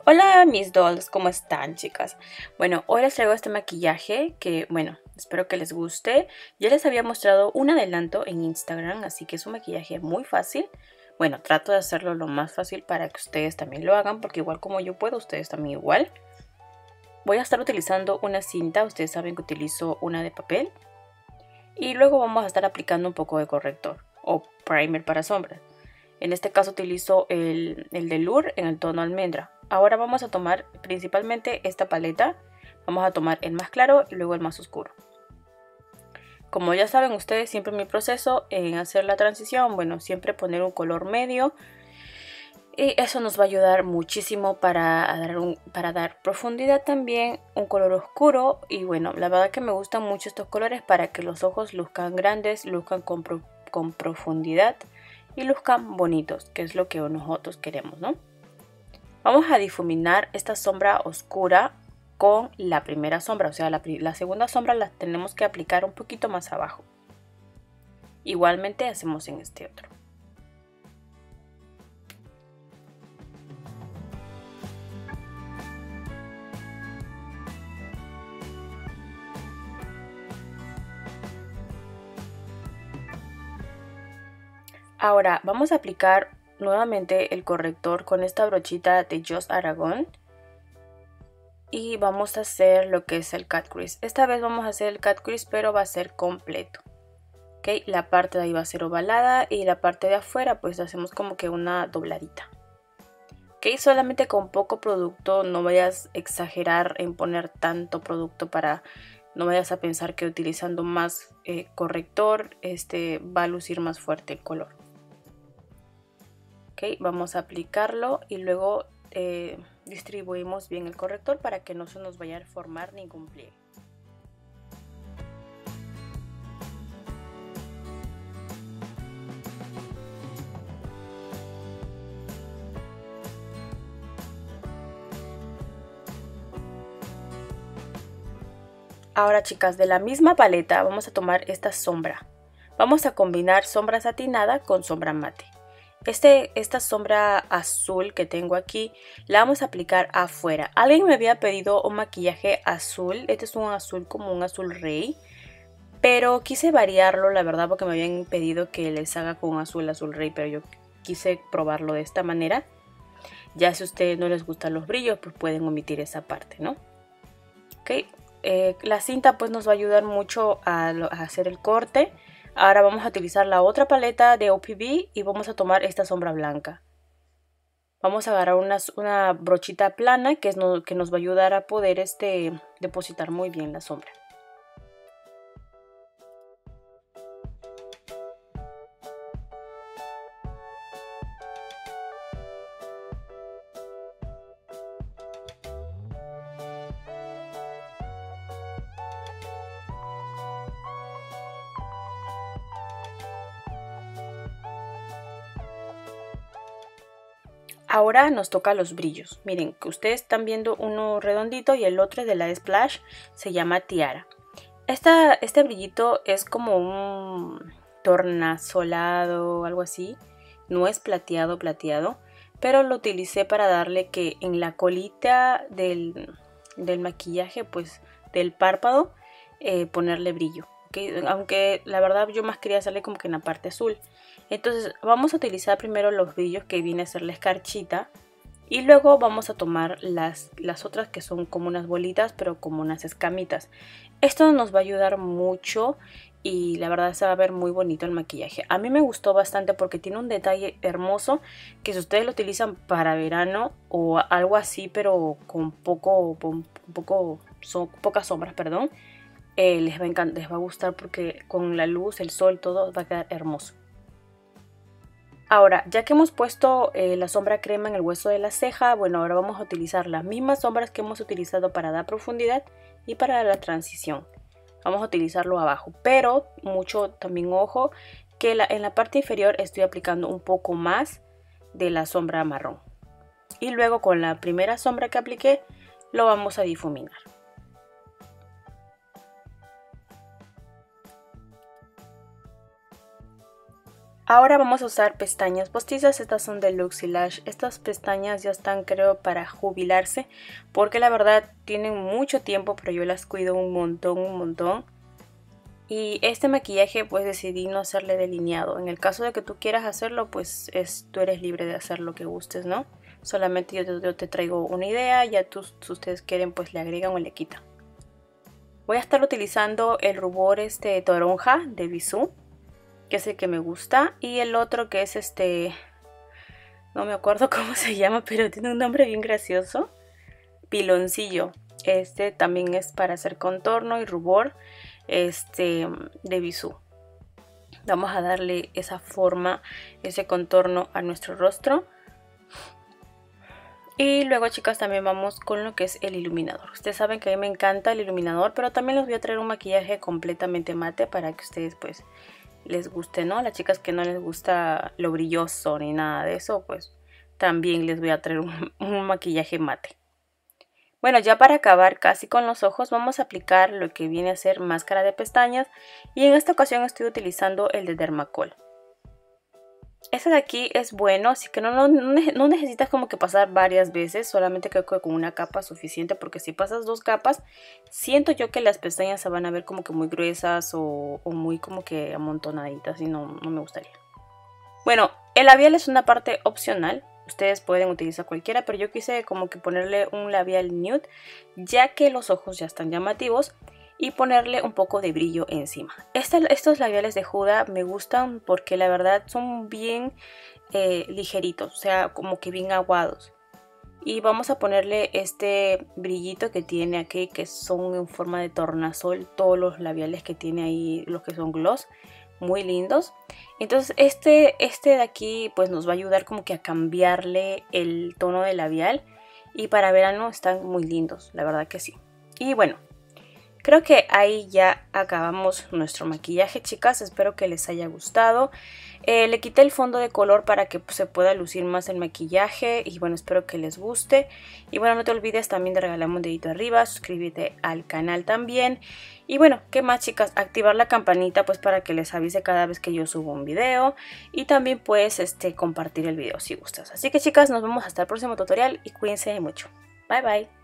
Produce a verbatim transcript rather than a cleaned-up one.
Hola mis dolls, ¿cómo están, chicas? Bueno, hoy les traigo este maquillaje que, bueno, espero que les guste. Ya les había mostrado un adelanto en Instagram, así que es un maquillaje muy fácil. Bueno, trato de hacerlo lo más fácil para que ustedes también lo hagan, porque igual como yo puedo, ustedes también igual. Voy a estar utilizando una cinta, ustedes saben que utilizo una de papel. Y luego vamos a estar aplicando un poco de corrector o primer para sombras. En este caso utilizo el, el de Lure en el tono almendra. Ahora vamos a tomar principalmente esta paleta. Vamos a tomar el más claro y luego el más oscuro. Como ya saben ustedes, siempre mi proceso en hacer la transición, bueno, siempre poner un color medio. Y eso nos va a ayudar muchísimo para dar, un, para dar profundidad también, un color oscuro. Y bueno, la verdad que me gustan mucho estos colores para que los ojos luzcan grandes, luzcan con, pro, con profundidad y luzcan bonitos, que es lo que nosotros queremos, ¿no? Vamos a difuminar esta sombra oscura con la primera sombra, o sea, la, la segunda sombra la tenemos que aplicar un poquito más abajo. Igualmente hacemos en este otro. Ahora vamos a aplicar nuevamente el corrector con esta brochita de Joss Aragon. Y vamos a hacer lo que es el cut crease. Esta vez vamos a hacer el cut crease, pero va a ser completo. ¿Okay? La parte de ahí va a ser ovalada y la parte de afuera pues hacemos como que una dobladita. ¿Okay? Solamente con poco producto, no vayas a exagerar en poner tanto producto para... No vayas a pensar que utilizando más eh, corrector este, va a lucir más fuerte el color. Okay, vamos a aplicarlo y luego eh, distribuimos bien el corrector para que no se nos vaya a formar ningún pliegue. Ahora, chicas, de la misma paleta vamos a tomar esta sombra. Vamos a combinar sombra satinada con sombra mate. Este, esta sombra azul que tengo aquí la vamos a aplicar afuera. Alguien me había pedido un maquillaje azul. Este es un azul como un azul rey. Pero quise variarlo, la verdad, porque me habían pedido que les haga con un azul azul rey. Pero yo quise probarlo de esta manera. Ya si a ustedes no les gustan los brillos, pues pueden omitir esa parte, ¿no? Ok. Eh, la cinta pues nos va a ayudar mucho a, a hacer el corte. Ahora vamos a utilizar la otra paleta de O P B y vamos a tomar esta sombra blanca. Vamos a agarrar una, una brochita plana que, es no, que nos va a ayudar a poder este, depositar muy bien la sombra. Ahora nos toca los brillos. Miren, que ustedes están viendo uno redondito y el otro de la Splash se llama Tiara. Esta, este brillito es como un tornasolado, algo así. No es plateado, plateado, pero lo utilicé para darle que en la colita del, del maquillaje, pues del párpado, eh, ponerle brillo. ¿Okay? Aunque la verdad yo más quería hacerle como que en la parte azul. Entonces vamos a utilizar primero los brillos que viene a ser la escarchita. Y luego vamos a tomar las, las otras que son como unas bolitas, pero como unas escamitas. Esto nos va a ayudar mucho y la verdad se va a ver muy bonito el maquillaje. A mí me gustó bastante porque tiene un detalle hermoso que si ustedes lo utilizan para verano o algo así, pero con poco, con poco, son, pocas sombras, perdón, eh, les va a encantar, les va a gustar porque con la luz, el sol, todo va a quedar hermoso. Ahora, ya que hemos puesto eh, la sombra crema en el hueso de la ceja, bueno, ahora vamos a utilizar las mismas sombras que hemos utilizado para dar profundidad y para la transición. Vamos a utilizarlo abajo, pero mucho también ojo que la, en la parte inferior estoy aplicando un poco más de la sombra marrón. Y luego con la primera sombra que apliqué, lo vamos a difuminar. Ahora vamos a usar pestañas postizas, estas son de Luxy Lash. Estas pestañas ya están, creo, para jubilarse, porque la verdad tienen mucho tiempo, pero yo las cuido un montón, un montón. Y este maquillaje pues decidí no hacerle delineado. En el caso de que tú quieras hacerlo, pues es, tú eres libre de hacer lo que gustes, ¿no? Solamente yo te, yo te traigo una idea, ya tú, si ustedes quieren pues le agregan o le quitan. Voy a estar utilizando el rubor este toronja de Bisú, que es el que me gusta, y el otro que es este, no me acuerdo cómo se llama, pero tiene un nombre bien gracioso, piloncillo. Este también es para hacer contorno y rubor, este de Bisú. Vamos a darle esa forma, ese contorno a nuestro rostro. Y luego, chicas, también vamos con lo que es el iluminador. Ustedes saben que a mí me encanta el iluminador, pero también les voy a traer un maquillaje completamente mate para que ustedes pues les guste, ¿no? Las chicas que no les gusta lo brilloso ni nada de eso, pues también les voy a traer un, un maquillaje mate. Bueno, ya para acabar casi con los ojos, vamos a aplicar lo que viene a ser máscara de pestañas. Y en esta ocasión estoy utilizando el de Dermacol. Este de aquí es bueno, así que no, no, no necesitas como que pasar varias veces. Solamente creo que con una capa es suficiente, porque si pasas dos capas, siento yo que las pestañas se van a ver como que muy gruesas o, o muy como que amontonaditas, y no, no me gustaría. Bueno, el labial es una parte opcional. Ustedes pueden utilizar cualquiera, pero yo quise como que ponerle un labial nude, ya que los ojos ya están llamativos, y ponerle un poco de brillo encima. Este, estos labiales de Huda me gustan porque la verdad son bien eh, ligeritos, o sea, como que bien aguados. Y vamos a ponerle este brillito que tiene aquí, que son en forma de tornasol, todos los labiales que tiene ahí, los que son gloss. Muy lindos. Entonces este, este de aquí pues nos va a ayudar como que a cambiarle el tono de labial. Y para verano están muy lindos, la verdad que sí. Y bueno, creo que ahí ya acabamos nuestro maquillaje, chicas. Espero que les haya gustado. Eh, le quité el fondo de color para que pues, se pueda lucir más el maquillaje. Y bueno, espero que les guste. Y bueno, no te olvides también de regalarme un dedito arriba. Suscríbete al canal también. Y bueno, ¿qué más, chicas? Activar la campanita pues para que les avise cada vez que yo subo un video. Y también pues este, compartir el video si gustas. Así que, chicas, nos vemos hasta el próximo tutorial. Y cuídense mucho. Bye bye.